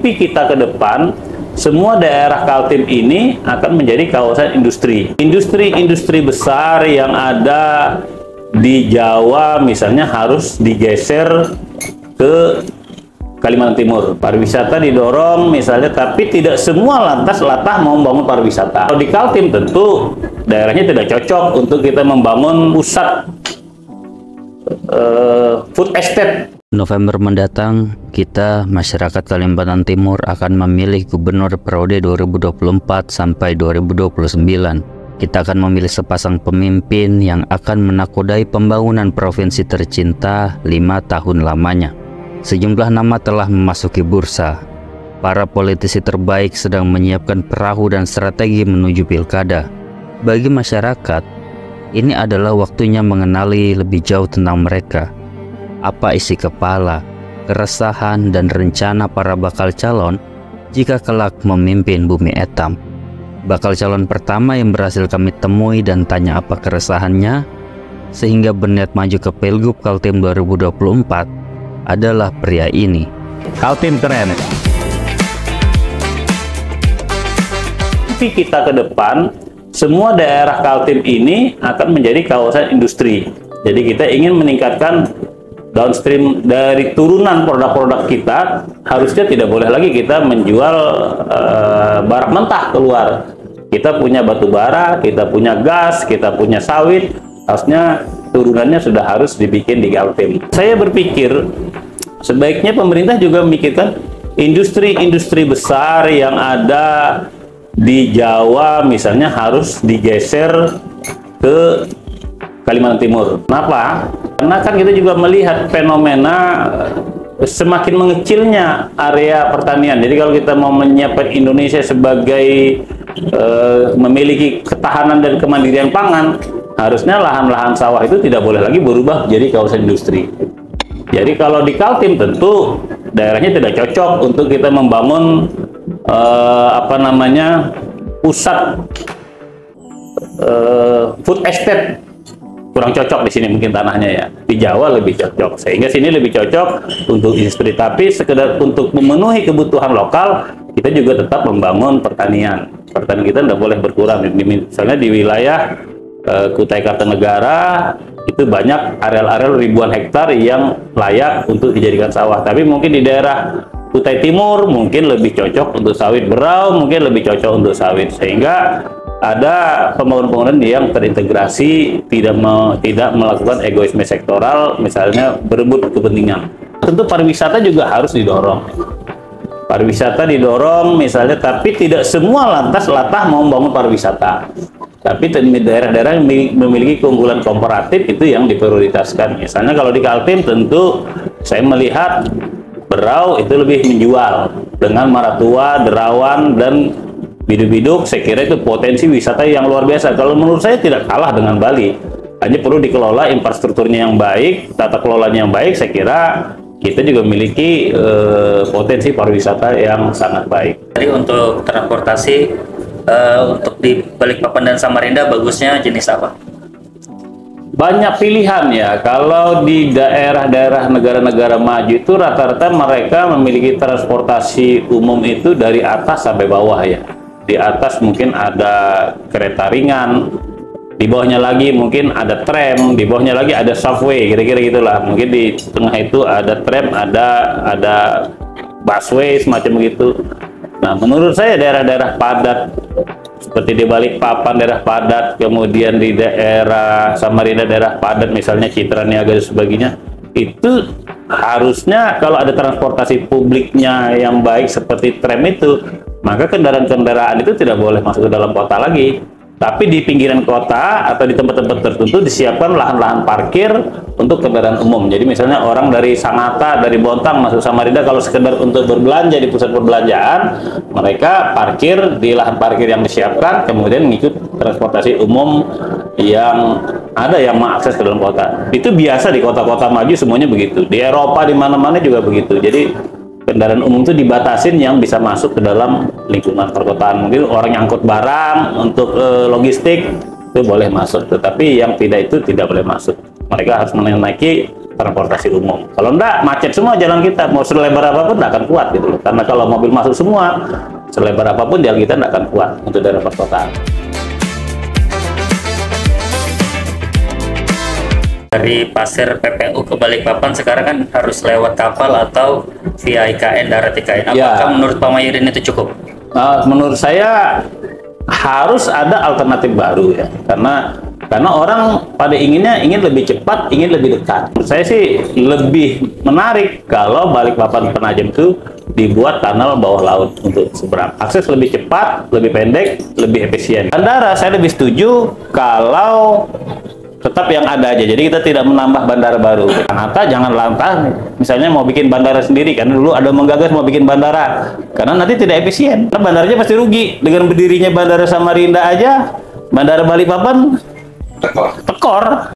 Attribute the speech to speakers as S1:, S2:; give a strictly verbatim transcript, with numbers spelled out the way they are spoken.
S1: mimpi kita ke depan, semua daerah Kaltim ini akan menjadi kawasan industri. Industri-industri besar yang ada di Jawa misalnya harus digeser ke Kalimantan Timur. Pariwisata didorong misalnya, tapi tidak semua lantas latah mau membangun pariwisata. Kalau di Kaltim tentu daerahnya tidak cocok untuk kita membangun pusat uh, food estate.
S2: November mendatang, kita masyarakat Kalimantan Timur akan memilih gubernur periode dua ribu dua puluh empat sampai dua ribu dua puluh sembilan. Kita akan memilih sepasang pemimpin yang akan menakodai pembangunan provinsi tercinta lima tahun lamanya. Sejumlah nama telah memasuki bursa. Para politisi terbaik sedang menyiapkan perahu dan strategi menuju pilkada. Bagi masyarakat, ini adalah waktunya mengenali lebih jauh tentang mereka. Apa isi kepala, keresahan, dan rencana para bakal calon jika kelak memimpin bumi etam. Bakal calon pertama yang berhasil kami temui dan tanya apa keresahannya sehingga berniat maju ke Pilgub Kaltim dua ribu dua puluh empat adalah pria ini.
S1: Kaltim keren. Mimpi kita ke depan, semua daerah Kaltim ini akan menjadi kawasan industri. Jadi kita ingin meningkatkan downstream dari turunan produk-produk kita. Harusnya tidak boleh lagi kita menjual uh, barang mentah keluar. Kita punya batu bara, kita punya gas, kita punya sawit, harusnya turunannya sudah harus dibikin di Kaltim. Saya berpikir sebaiknya pemerintah juga memikirkan industri-industri besar yang ada di Jawa misalnya harus digeser ke Kalimantan Timur. Kenapa? Karena kan kita juga melihat fenomena semakin mengecilnya area pertanian. Jadi kalau kita mau menyiapkan Indonesia sebagai e, memiliki ketahanan dan kemandirian pangan, harusnya lahan-lahan sawah itu tidak boleh lagi berubah jadi kawasan industri. Jadi kalau di Kaltim tentu daerahnya tidak cocok untuk kita membangun e, apa namanya pusat e, food estate. Kurang cocok di sini mungkin tanahnya ya. Di Jawa lebih cocok, sehingga sini lebih cocok untuk industri. Tapi sekedar untuk memenuhi kebutuhan lokal, kita juga tetap membangun pertanian. Pertanian kita tidak boleh berkurang. Misalnya di wilayah e, Kutai Kartanegara itu banyak areal-areal ribuan hektar yang layak untuk dijadikan sawah. Tapi mungkin di daerah Kutai Timur mungkin lebih cocok untuk sawit. Berau mungkin lebih cocok untuk sawit, sehingga ada pembangunan-pembangunan yang terintegrasi, tidak me, tidak melakukan egoisme sektoral, misalnya berebut kepentingan. Tentu pariwisata juga harus didorong. Pariwisata didorong misalnya, tapi tidak semua lantas latah mau membangun pariwisata. Tapi daerah-daerah yang memiliki keunggulan komparatif itu yang diprioritaskan. Misalnya kalau di Kaltim tentu saya melihat Berau itu lebih menjual dengan Maratua, Derawan, dan Biduk-Biduk. Saya kira itu potensi wisata yang luar biasa. Kalau menurut saya tidak kalah dengan Bali, hanya perlu dikelola infrastrukturnya yang baik, tata kelolanya yang baik. Saya kira kita juga memiliki eh, potensi pariwisata yang sangat baik.
S3: Jadi untuk transportasi eh, untuk di Balikpapan dan Samarinda bagusnya jenis apa?
S1: Banyak pilihan ya. Kalau di daerah-daerah negara-negara maju itu rata-rata mereka memiliki transportasi umum itu dari atas sampai bawah ya. Di atas mungkin ada kereta ringan, di bawahnya lagi mungkin ada tram, di bawahnya lagi ada subway, kira-kira gitulah. Mungkin di tengah itu ada tram, ada ada busway semacam begitu. Nah, menurut saya daerah-daerah padat seperti di Balikpapan daerah padat, kemudian di daerah Samarinda daerah padat, misalnya Citra Niaga dan sebagainya, itu harusnya kalau ada transportasi publiknya yang baik seperti tram itu, maka kendaraan-kendaraan itu tidak boleh masuk ke dalam kota lagi. Tapi di pinggiran kota atau di tempat-tempat tertentu disiapkan lahan-lahan parkir untuk kendaraan umum. Jadi misalnya orang dari Sangatta, dari Bontang masuk Samarinda, kalau sekedar untuk berbelanja di pusat perbelanjaan, mereka parkir di lahan parkir yang disiapkan, kemudian mengikut transportasi umum yang ada yang mengakses ke dalam kota. Itu biasa di kota-kota maju semuanya begitu. Di Eropa di mana-mana juga begitu. Jadi kendaraan umum itu dibatasin yang bisa masuk ke dalam lingkungan perkotaan. Mungkin orang yang angkut barang untuk e, logistik itu boleh masuk, tetapi yang tidak itu tidak boleh masuk. Mereka harus menaiki transportasi umum. Kalau enggak, macet semua jalan kita. Mau selebar apapun nggak akan kuat gitu loh. Karena kalau mobil masuk semua, selebar apapun jalan kita nggak akan kuat untuk daerah perkotaan.
S3: Dari Pasir P P U ke Balikpapan sekarang kan harus lewat kapal atau via I K N, darat I K N. Apakah
S1: Ya.
S3: menurut Pak Mayudin itu cukup?
S1: Uh, menurut saya harus ada alternatif baru ya, karena karena orang pada inginnya ingin lebih cepat, ingin lebih dekat. Menurut saya sih lebih menarik kalau Balikpapan Penajam itu dibuat kanal bawah laut untuk seberang. Akses lebih cepat, lebih pendek, lebih efisien. Bandara saya lebih setuju kalau tetap yang ada aja. Jadi kita tidak menambah bandara baru. Kanata jangan langkah, misalnya mau bikin bandara sendiri, karena dulu ada menggagas mau bikin bandara, karena nanti tidak efisien. Karena bandaranya pasti rugi dengan berdirinya Bandara Samarinda aja. Bandara Balikpapan tekor.